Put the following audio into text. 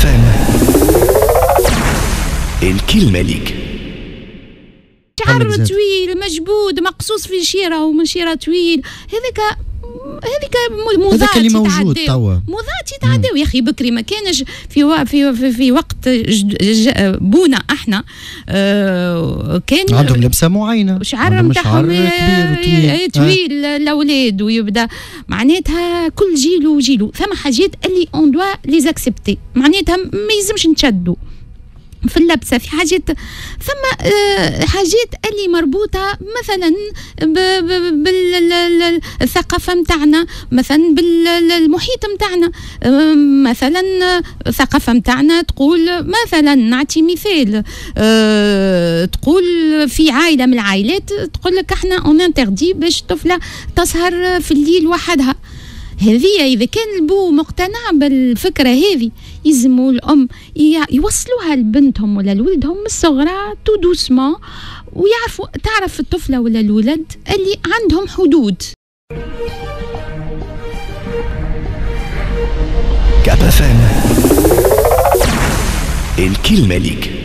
FM الكلمة ليك. شعر طويل مجبود مقصوص في شيرة ومن شيرة طويل، هذاك موضات اللي موجود توا، موضات يتعداو يا اخي. بكري ما كانش في وقت بونا احنا كان عندهم لبسه معينه، شعر نتاعهم طويل الاولاد، ويبدا معناتها كل جيل وجيله. ثم حاجات اللي اون دوا لي زاكسبتي، معناتها ما يلزمش نتشدوا في اللبسه. في حاجات ثم حاجات اللي مربوطه مثلا بالثقافه متاعنا، مثلا بالمحيط متاعنا. مثلا الثقافه متاعنا تقول، مثلا نعطي مثال، تقول في عائله من العائلات تقول لك احنا اون انتردي باش طفله تسهر في الليل وحدها. هذه إذا كان البو مقتنع بالفكرة هذه، يلزموا الأم يوصلوها لبنتهم ولا لولدهم من الصغرى تو دوسمون، ويعرفوا تعرف الطفلة ولا الولد اللي عندهم حدود. كاب FM الكلمة ليك.